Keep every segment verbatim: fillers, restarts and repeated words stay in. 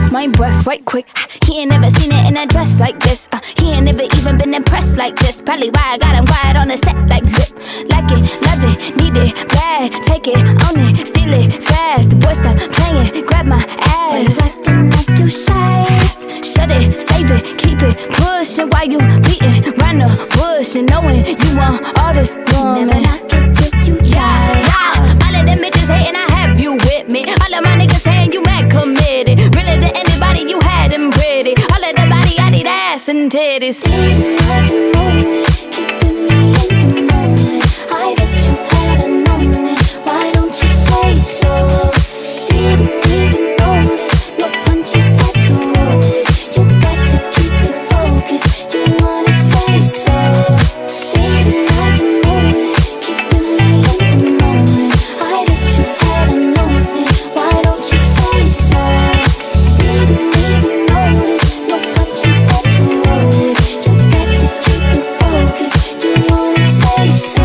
catch my breath right quick. He ain't never seen it in a dress like this. uh, He ain't never even been impressed like this. Probably why I got him quiet on the set like zip. Like it, love it, need it, bad. Take it, own it, steal it, fast. The boy stop playing, grab my ass. Why you acting like you shy? Shut it, save it, keep it pushing. While you beating round the bush and knowing you want all this woman. Never knock it till you try. Yeah, all of them bitches hating, I have you with me. All of my niggas saying you mad committed. Really to anybody, you had them pretty. All of the body, I need ass and titties. Didn't hard to moan it, keeping me in the moment. I bet you hadn't known it. Why don't you say so? Didn't even notice. No punches that to roll it. You got to keep me focused. You wanna say so? Didn't hard to moan it, keeping me in the moment. I bet you hadn't known it. Why don't you say so? Didn't even notice. No punches that to roll it. You got to keep me focused. You wanna say so?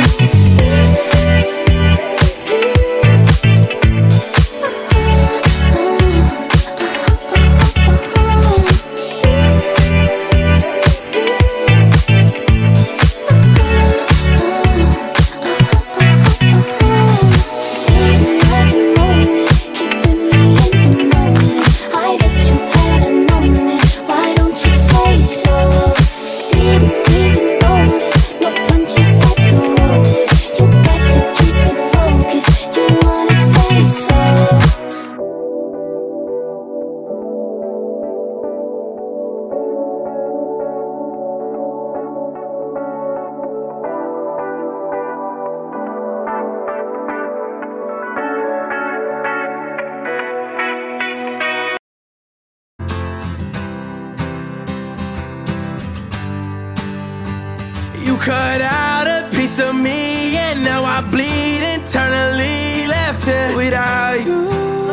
You cut out a piece of me and now I bleed internally. Left here without you,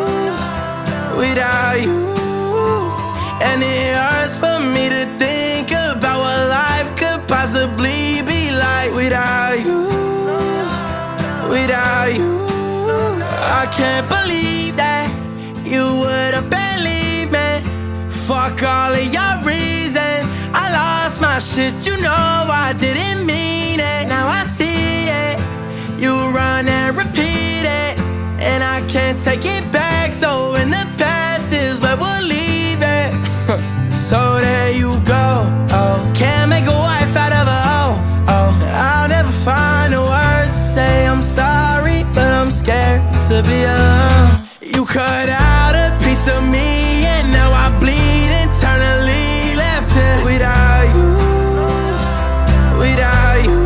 without you. And it hurts for me to think about what life could possibly be like without you, without you. I can't believe that you would've believed me. Fuck all of your reasons. I lost my shit, you know I didn't mean it. Now I see it. You run and repeat it, and I can't take it back. So in the past is where we'll leave it. So there you go. Oh, can't make a wife out of a hoe. Oh, I'll never find the words to say I'm sorry, but I'm scared to be alone. You cut out a piece of me and now I bleed internally. Left here without you, without you.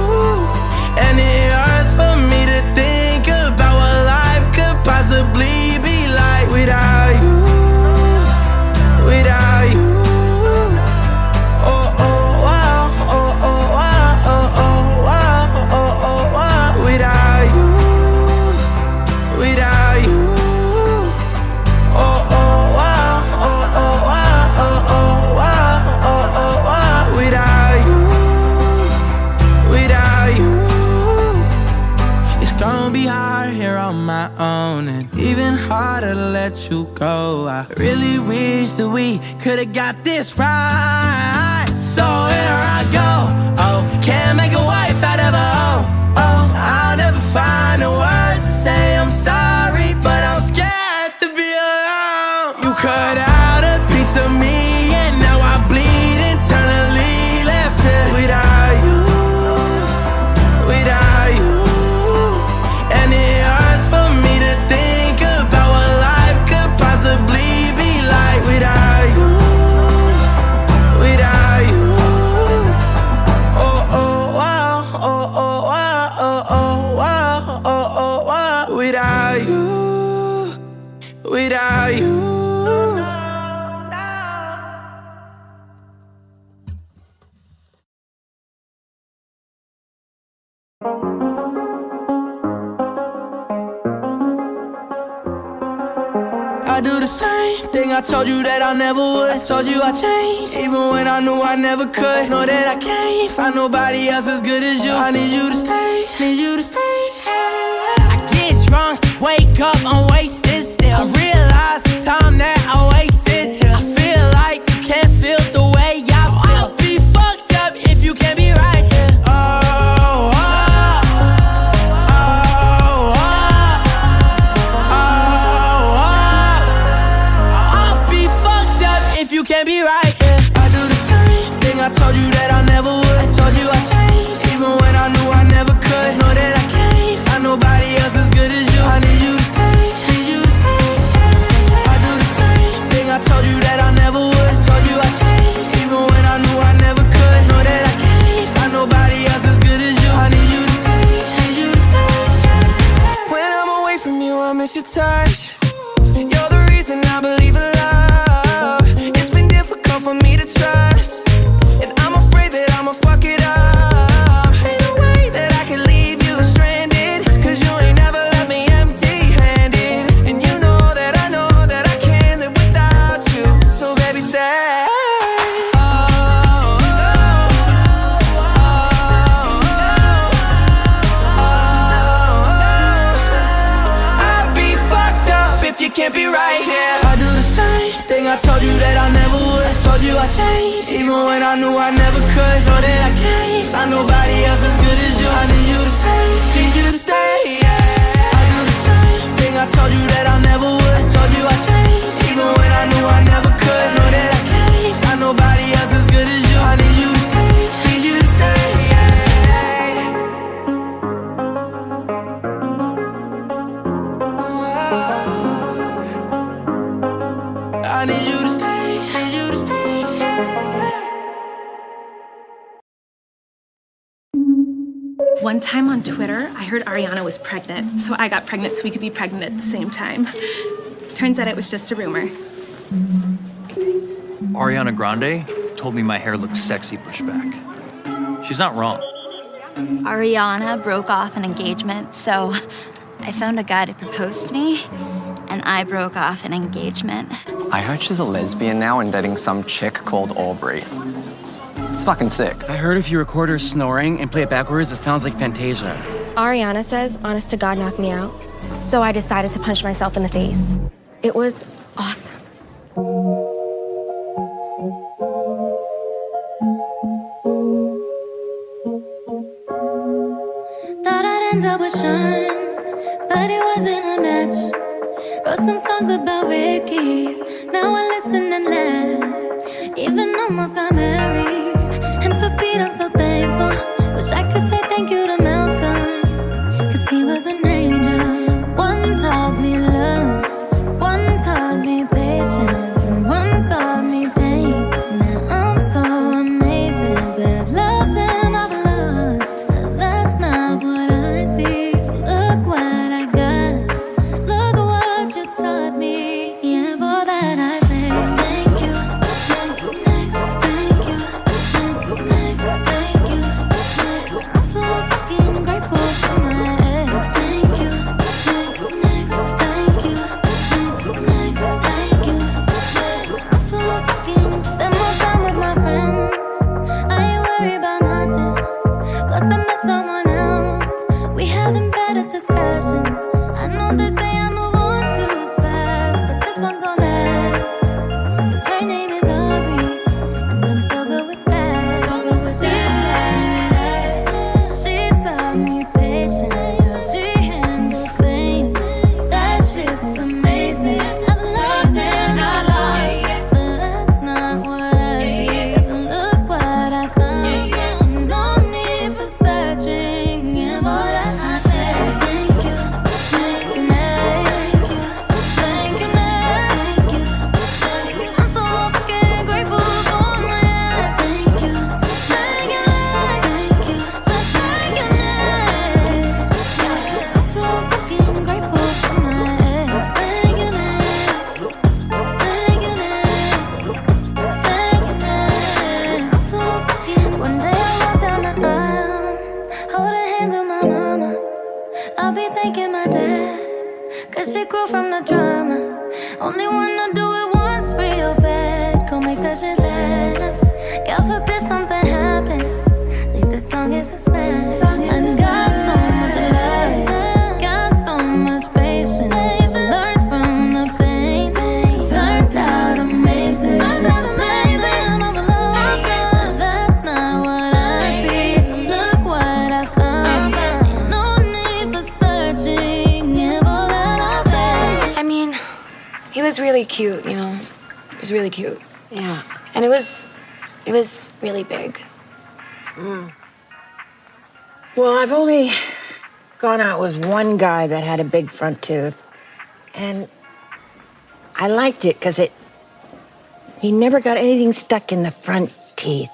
And it hurts for me to think about what life could possibly be like without you, without you. Oh, oh, wow, oh, oh, wow, oh, oh, wow, oh, oh, wow. Without you, without you. Oh, oh, wow, oh, oh, wow, oh, oh, wow, oh, oh, wow. Without you, without you. It's gonna be hard here on my own, and even harder to let you go. I really wish that we could've got this right. So here I go. Oh, can't make a wife out of a hoe. Oh, I'll never find the words to say I'm sorry, but I'm scared to be alone. You cut out a piece of me and now I bleed internally. Left here without you, without you. And it hurts for me to think about what life could possibly be like without you, without you. Oh, oh, wow, oh, oh, wow, oh, oh, wow, oh, oh, wow. Without you, without you. I do the same thing I told you that I never would. I told you I changed, even when I knew I never could. Know that I can't find nobody else as good as you. I need you to stay, need you to stay. I get drunk, wake up, I'm wasted still. I realize the time that I wasted told you I changed, even when I knew I never could. Know that I can't find nobody else as good as you. I need you to stay, need you to stay, yeah. I do the same thing I told you that I never would. I told you I changed, even when I knew I never could. Know that I can't find nobody else as good as you. I need you to stay, need you to stay, yeah. I need you to stay, need you to stay, yeah. One time on Twitter, I heard Ariana was pregnant, so I got pregnant so we could be pregnant at the same time. Turns out it was just a rumor. Ariana Grande told me my hair looks sexy pushed back. She's not wrong. Ariana broke off an engagement, so I found a guy to propose to me, and I broke off an engagement. I heard she's a lesbian now and dating some chick called Aubrey. It's fucking sick. I heard if you record her snoring and play it backwards, it sounds like Fantasia. Ariana says, honest to God, knock me out. So I decided to punch myself in the face. It was awesome. Thought I'd end up with Sean, but it wasn't a match. Wrote some songs about Ricky, now I listen and laugh. Even almost got married. And for Pete, I'm so thankful. Wish I could say thank you to Malcolm, cause he was an angel. One taught me love, one taught me patience, and one taught me pain. Now I'm so amazing to have loved and I've lost, but that's not what I see. So look what I got, look what you taught me, and for that I say thank you. Next, next, thank you. Next, next, thank you. Next, I'm so fucking grateful for my ex. Thank you. Next, next, thank you. Next, next, thank you. Next, I'm so fucking spend more time with my friends. I ain't worried about nothing. Plus I met someone else. We having better discussions. I know they say I move on too fast, but this one gon' last. Cause her name is Aubrey, and I'm so good with that. So good with that. She taught me patience, how she handles pain. That shit's amazing. I've loved and I lost, but that's not what I see. Cause look what I found. No need for searching, and for that I say thank you. Thank you, thank you, thank you, thank you, thank you. I'm so fucking grateful for my ex. Thank you, thank you, thank you, so thank you, next. I'm so fucking grateful for my ex. Thank you, next. Thank you, next. Thank you, next. I'm so fucking. One day I walk down the aisle, holding hands with my mama. I'll be thanking my dad, cause she grew from the drama. Only wanna do it once real bad, go make that shit last. God forbid something happens, at least this song is a smash. And got so much love, got so much patience. Learned from the pain, turned out amazing. Turned out amazing, I'm alone. That's not what I see. Look what I found. Ain't no need for searching, and all that I say. I mean, he was really cute, you know. He was really cute. Yeah. And it was, it was really big. Well, I've only gone out with one guy that had a big front tooth. And I liked it because it, he never got anything stuck in the front teeth.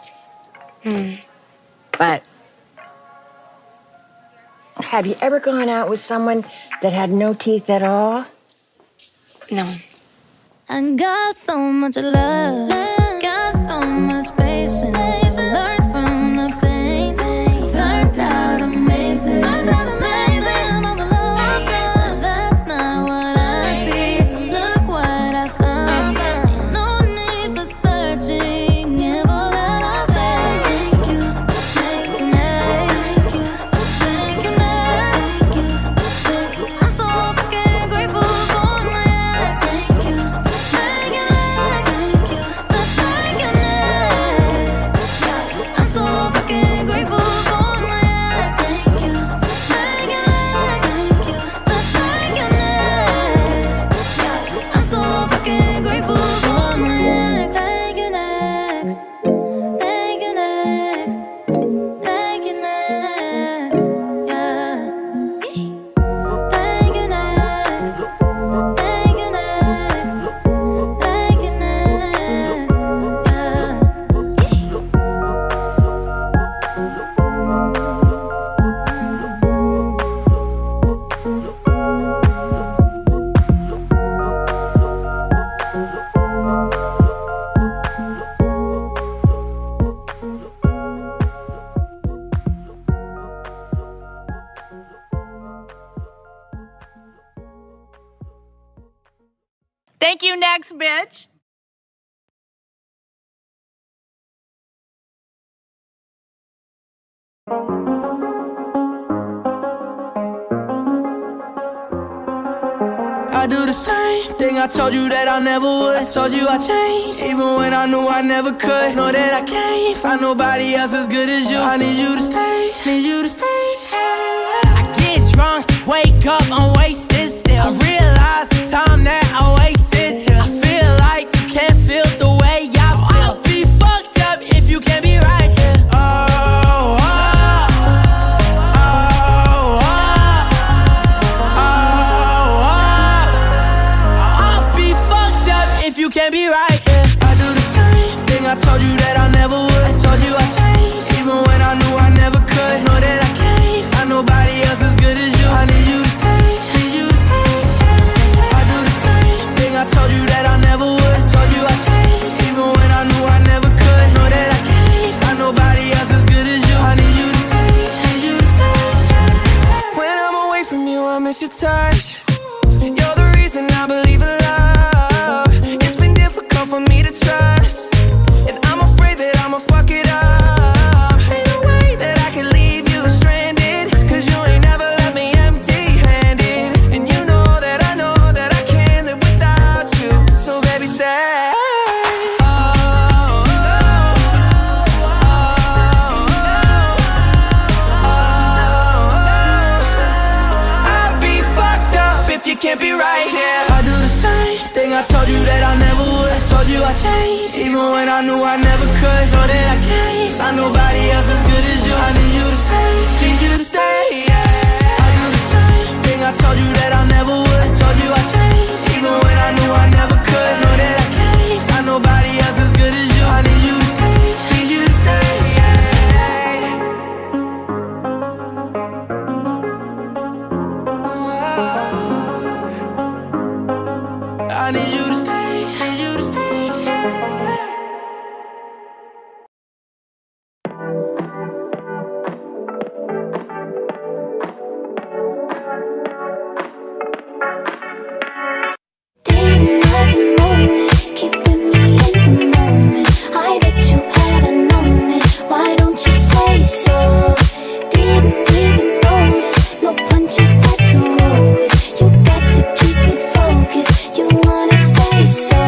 But have you ever gone out with someone that had no teeth at all? No. I got so much love, got so much patience. Learned from the pain, turned out amazing. Turned out amazing, I'm alone. That's not what I see. Look what I found. Ain't no need for searching, and all that I say thank you, thank you, thank you, thank you, thank you, thank you. I'm so fucking grateful for my ex. Thank you, thank you, thank you, so Thank you, next, bitch. I do the same thing I told you that I never would. I told you I changed, even when I knew I never could. Know that I can't find nobody else as good as you. I need you to stay, need you to stay. I get drunk, wake up, I'm wasted still. I realize the time that I wasted here. I feel like you can't feel the way I feel. I'll be fucked up if you can't be right here. Oh, oh, oh, oh, oh, oh. I'll be fucked up if you can't be right here. I do the same thing I told you that I never would. I told you I changed, even when I knew I never could. Know that I can't find nobody else as good as you. I need you to stay, need you to stay. I do the same thing I told you that I never would. I told you I changed, even when I knew I never could. Know that I can't find nobody else as good as you. I need you to stay, need you to stay. When I'm away from you, I miss your touch. You're the reason I believe in love. It's been difficult for me to trust, and I'm afraid that I'ma fuck it up. Ain't no way that I can leave you stranded, cause you ain't never left me empty-handed. And you know that I know that I can't live without you. So baby, stay. Oh, oh, oh, oh, oh. I'd be fucked up if you can't be right here. I do the same thing I told you that I never would. I told you I changed, even when I knew I never could. Know that I can't find nobody else as good as you. I need you to stay, need you to stay, yeah. I do the same thing I told you that I never would. I told you I changed, even when I knew I never could. Know that I can't find nobody else as good as you. I need you to stay, need you to stay, yeah. I need you to stay, need you to stay. Didn't have to moan it, keeping me in the moment. I that you hadn't known it, why don't you say so? Didn't even notice, no punches that to roll with. You got to keep me focused, you wanna say so.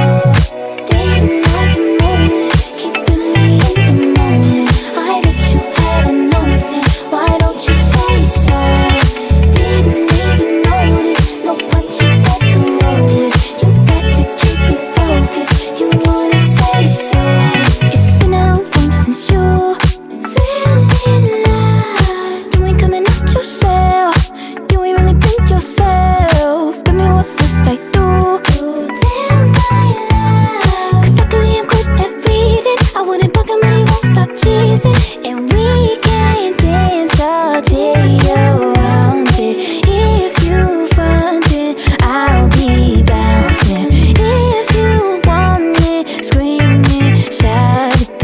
Didn't have to moan it, keeping me in the moment. I that you hadn't known it, why don't you say so? Didn't even notice, no punches that to roll with. You got to keep me focused, you wanna say so. It's been a long time since you feeling alive. You ain't coming out yourself, you ain't really been yourself. Tell me what must I do to tell my love? Cause luckily I'm good at reading, I wouldn't bug him but he won't stop cheesing. And we can dance all day around it. If you frontin', I'll be bouncing. If you want it, scream it, shout it,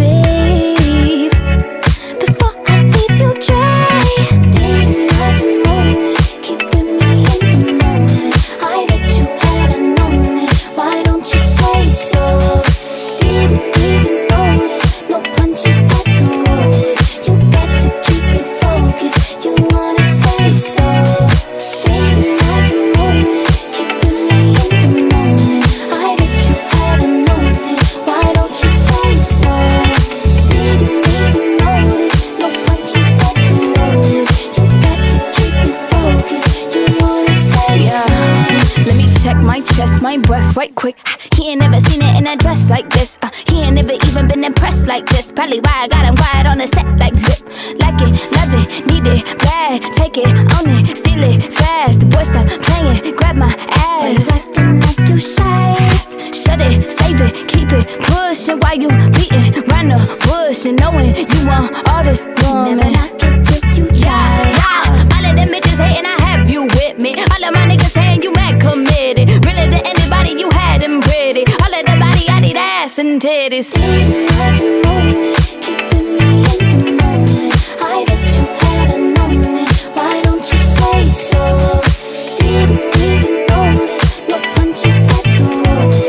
babe. Before I leave you dry, didn't have to moan it, keeping me in the moment. I that you hadn't known it, why don't you say so? Didn't even notice, no punches that to roll with. You got to keep me focused, you wanna say so. Didn't have to moan it, keeping me in the moment. I that you hadn't known it, why don't you say so? Didn't even notice, no punches that to roll with. You got to keep me focused, you wanna say so. Let me check my chest, my breath right quick. He ain't never seen it in a dress like this. Uh, he ain't never even been impressed like this. Probably why I got him quiet on the set like zip. Like it, love it, need it, bad. Take it, own it, steal it, fast. The boy stop playing, grab my ass. Acting like you shy. Shut it, save it, keep it pushing while you beating round the bush and knowing you want all this woman. Never knock it till you try. Yeah, all of them bitches hating, I have you with me. All of my niggas saying you mad committed. Really to anybody, you had them pretty. All of the body, I need ass and titties. Didn't have to moan it, keeping me in the moment. I that you hadn't known it, why don't you say so? Didn't even notice, no punches that to roll.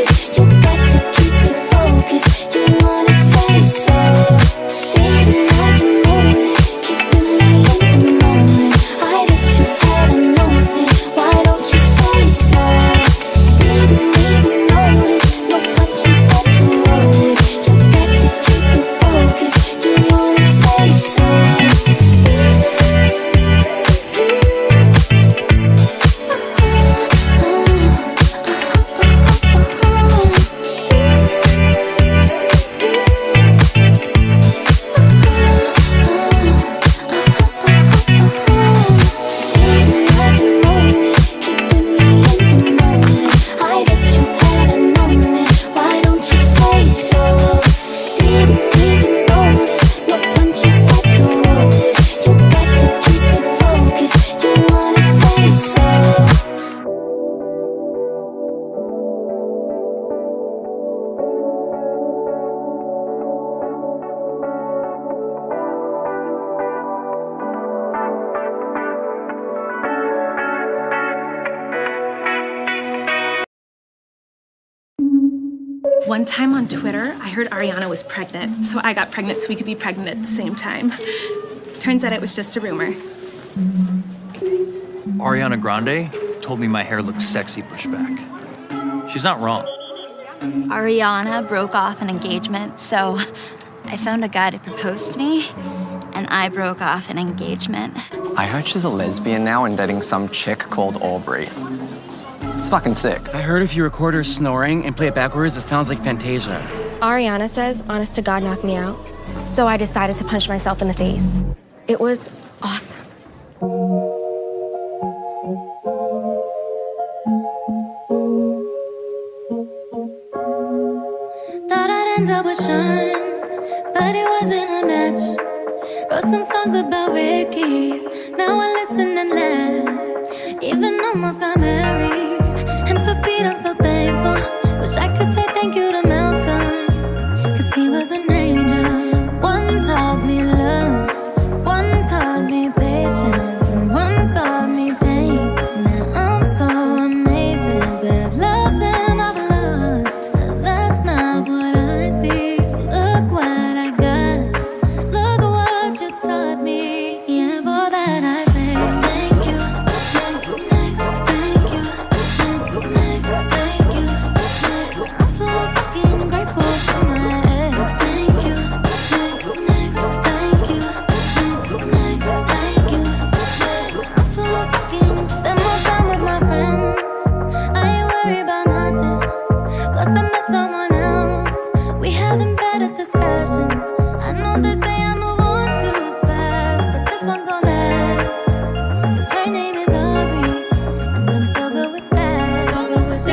One time on Twitter, I heard Ariana was pregnant, so I got pregnant so we could be pregnant at the same time. Turns out it was just a rumor. Ariana Grande told me my hair looks sexy pushed back. She's not wrong. Ariana broke off an engagement, so I found a guy to propose to me, and I broke off an engagement. I heard she's a lesbian now and dating some chick called Aubrey. It's fucking sick. I heard if you record her snoring and play it backwards, it sounds like Fantasia. Ariana says, honest to God, knocked me out. So I decided to punch myself in the face. It was awesome. Thought I'd end up with Sean, but it wasn't a match. Wrote some songs about Ricky, now I listen and laugh. Even almost got married, and for Pete I'm so thankful. Wish I could say thank you to Malcolm, cause he was an angel. One taught me love, one taught me patience, and one taught me pain. Now I'm so amazing, I've loved and I've lost, but that's not what I see. So look what I got, look what you taught me, and for that I say thank you. Next, next, thank you. Next, next, thank you. Next, I'm so fucking grateful for my ex. Thank you. Next, next, thank you. Next, next, thank you. Next, I'm so fucking spend more time with my friends. I ain't worried about nothing. Plus I met someone else. We having better discussions. I know they say I move on too fast, but this one gon' last. Cause her name is Aubrey, and I'm so good with that. So good with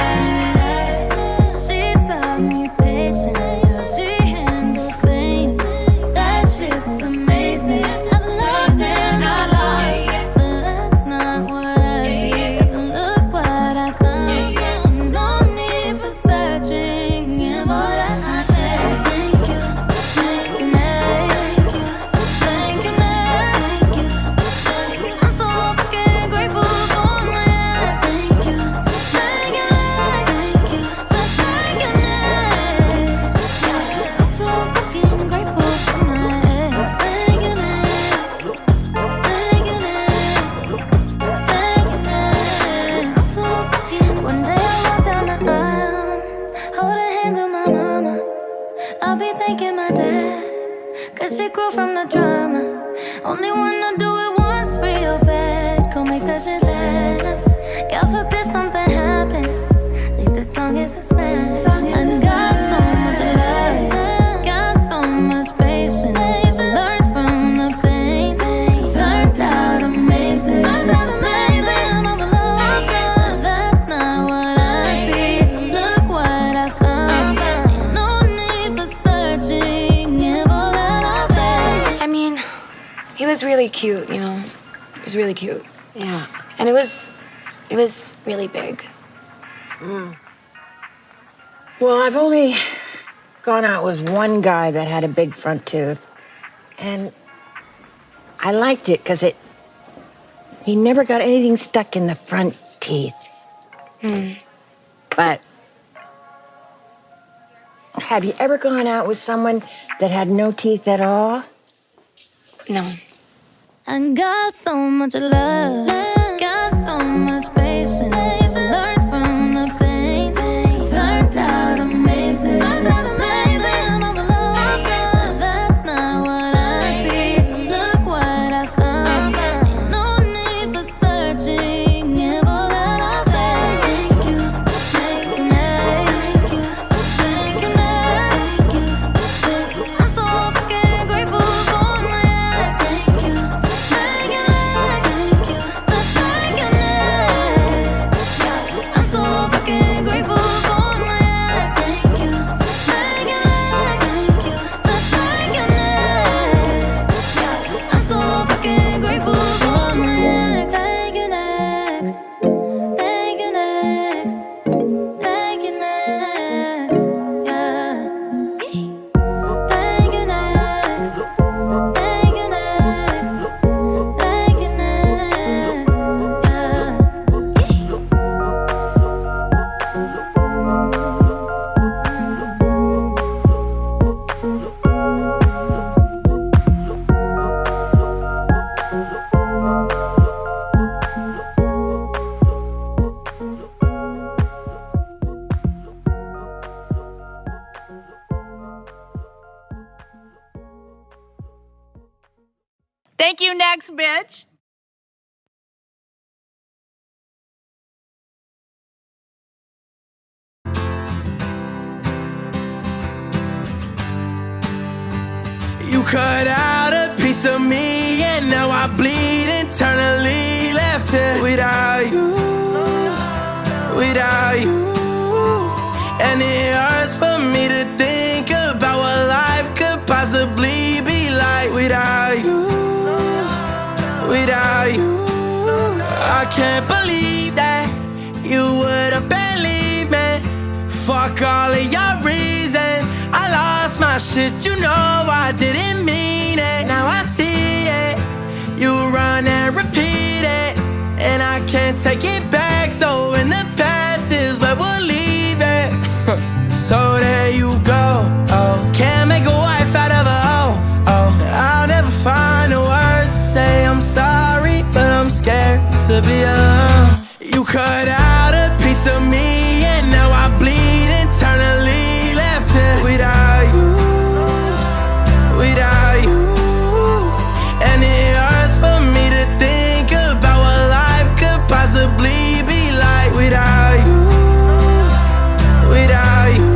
that. She taught me patience, how she handles pain. That shit's amazing. I've loved and I lost, but that's not what I see. Cause look what I found. No need for searching, and for that I say thank you. Thank you, thank you, thank you, thank you, thank you. I'm so fucking grateful for my ex. Thank you, thank you, thank you, so thank you, next. I'm so fucking grateful for my ex. Thank you, next. Thank you, next. Thank you, next. I'm so fucking. One day I walk down the aisle, holding hands with my mama. I'll be thanking my dad, cause she grew from the drama. Only wanna do it once real bad, go make that shit last. God forbid something happens, at least this song is a smash. And got so much love, got so much patience. Learned from the pain, turned out amazing. Turned out amazing, I'm alone. That's not what I see. Look what I found. Ain't no need for searching, and all that I say. I mean, he was really cute, you know. He was really cute. Yeah. And it was, it was really big. Well, I've only gone out with one guy that had a big front tooth, and I liked it because it, he never got anything stuck in the front teeth. But have you ever gone out with someone that had no teeth at all? No. I got so much love, got so much patience. Learned from the pain, turned out amazing. Turned out amazing, I'm alone. That's not what I see. Look what I found. Ain't no need for searching, and all that I say thank you. Thank you, thank you, thank you, thank you, thank you. I'm so fucking grateful for my ex. Thank you, thank you, thank you, so you next, bitch. You cut out a piece of me, and now I bleed internally. Left here without you, without you. And it hurts for me to think about what life could possibly be like without you, without you. I can't believe that you would have believed me. Fuck all of your reasons. I lost my shit, you know I didn't mean it. Now I see it. You run and repeat it, and I can't take it back. So in the past is where we'll leave it. So there you go. Oh, can't make a wife out of a hoe. Oh, I'll never find the words to say I'm sorry, but I'm scared to be alone. You cut out a piece of me, and now I bleed internally. Left here without you, without you. And it hurts for me to think about what life could possibly be like without you, without you.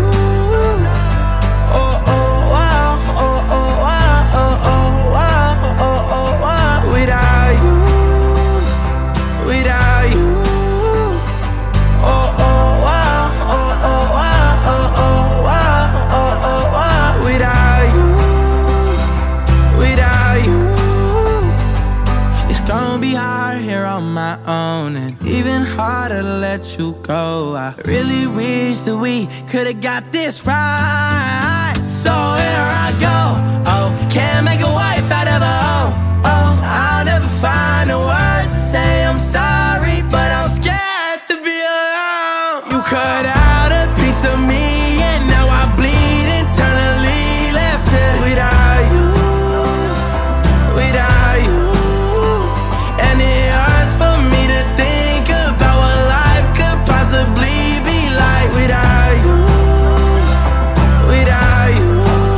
Oh, oh, wow, oh, oh, wow, oh, oh, wow, oh, oh, wow. Without you, without you. Oh, oh, wow, oh, oh, wow, oh, oh, wow, oh, oh, wow. Without you, without you. It's gonna be hard here on my own, and even harder to let you go. I really wish that we could've got this right. So here I go. Oh, can't make a wife out of a hoe. Oh, I'll never find the words to say I'm sorry, but I'm scared to be alone. You cut out a piece of me, and now I bleed internally. Left here without you, without you. And it hurts for me to think about what life could possibly be like without you, without you.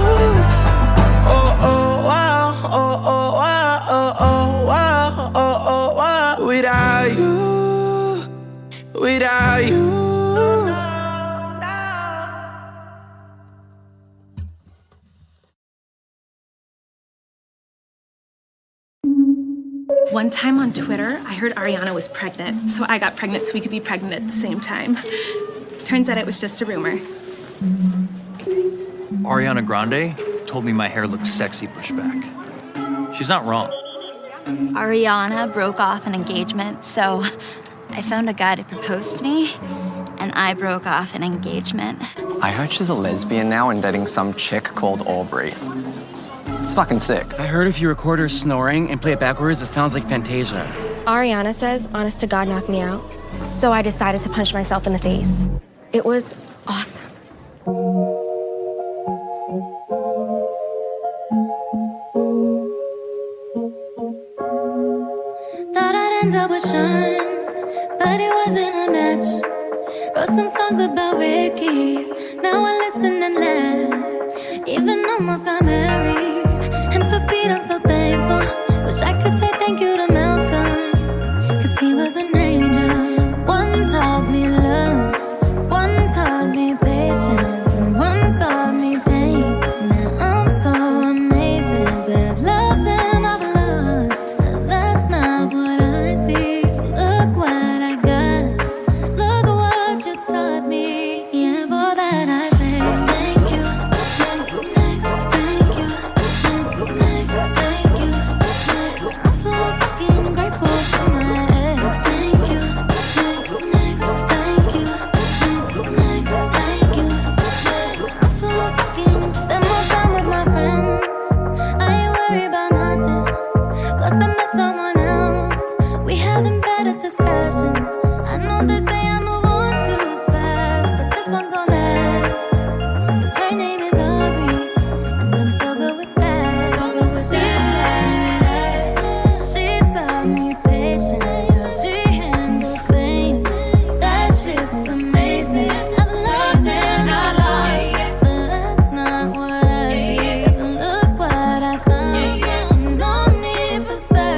Oh, oh, wow, oh, oh, wow, oh, oh, wow, oh, oh, wow. Without you, without you. One time on Twitter, I heard Ariana was pregnant, so I got pregnant so we could be pregnant at the same time. Turns out it was just a rumor. Ariana Grande told me my hair looks sexy pushed back. She's not wrong. Ariana broke off an engagement, so I found a guy to propose to me, and I broke off an engagement. I heard she's a lesbian now and dating some chick called Aubrey. It's fucking sick. I heard if you record her snoring and play it backwards, it sounds like Fantasia. Ariana says, honest to God, knock me out. So I decided to punch myself in the face. It was awesome. Thought I'd end up with Sean, but it wasn't a match. Wrote some songs about Ricky, now I listen and laugh. Even almost got married. And for Pete, I'm so thankful. Wish I could say thank you to Malcolm, cause he was an angel. One taught me love, one taught me patience, and one taught me pain. Now I'm so amazing to have loved and I've lost, but that's not what I see. So look what I got, look what you taught me. Yeah, for that I say thank you, next, next, thank you. Thank you, next. I'm so fucking grateful for my ex. Thank you, next, next. Thank you, next, next. Thank you, next. I'm so fucking spend more time with my friends. I ain't worried about nothing. Plus I met someone else. We having better discussions. I know they say I move on too fast, but this one gon' last. Cause her name is Aubrey, and I'm so good with that. So good with that. She taught me patience, how she handles pain. That shit's amazing. I've loved and I lost, but that's not what I feel. Cause look what I found. No need for sex.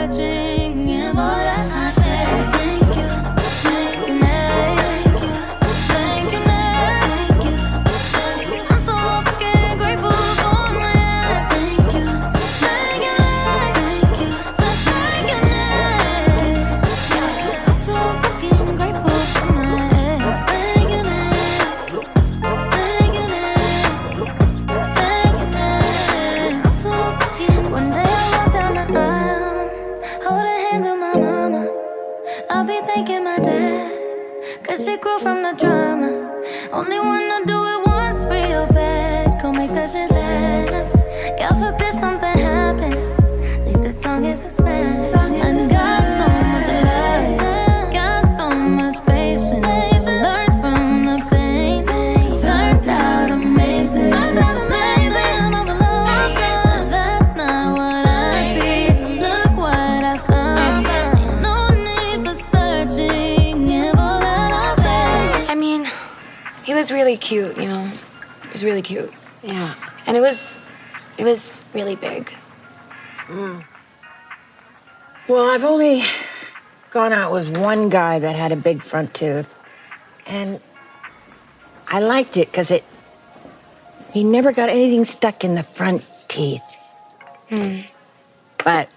thanking my dad, cause she grew from the drama. Only wanna do it once real bad. Go make that shit last. God forbid something happens. At least this song is a smash. And got so much love, got so much patience. Learned from the pain, turned out amazing. Turned out amazing. I'm all alone, that's not what I see. Look what I found. Ain't no need for searching. Give all that I say. I mean, he was really cute, you know. He was really cute. Yeah. And it was, it was really big. Mm. Well, I've only gone out with one guy that had a big front tooth. And I liked it because it, he never got anything stuck in the front teeth. Hmm. But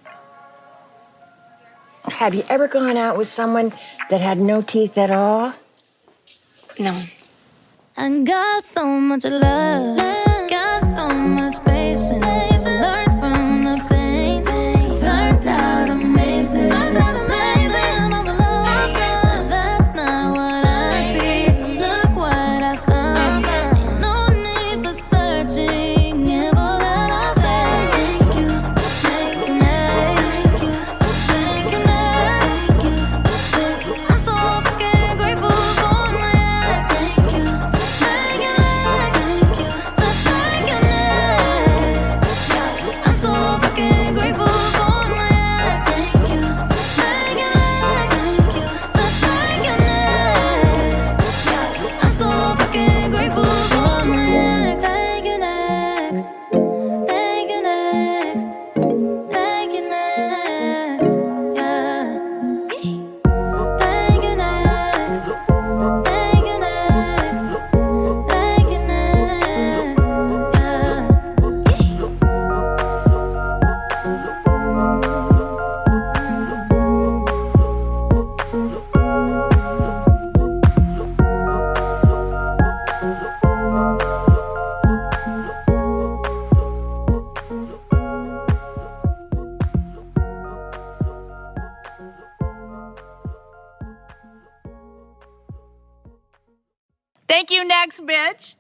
have you ever gone out with someone that had no teeth at all? No. I got so much love, got so much patience. Learned from the pain, turned out amazing. Turned out amazing. I'm all alone, that's not what I see. Look what I found. Ain't no need for searching. Give all that I say. Thank you, thank you, thank you, thank you, thank you. I'm so fucking grateful for my life. Thank you. Thank you, thank you, so thank you next. I'm so fucking grateful for my life. Thank you, thank you, thank you, so thank you next. I'm so fucking grateful for my ex. Thank you next, thank you next, thank you next, yeah. Thank you next, thank you next. Thank you next, yeah. Thank you, next, bitch.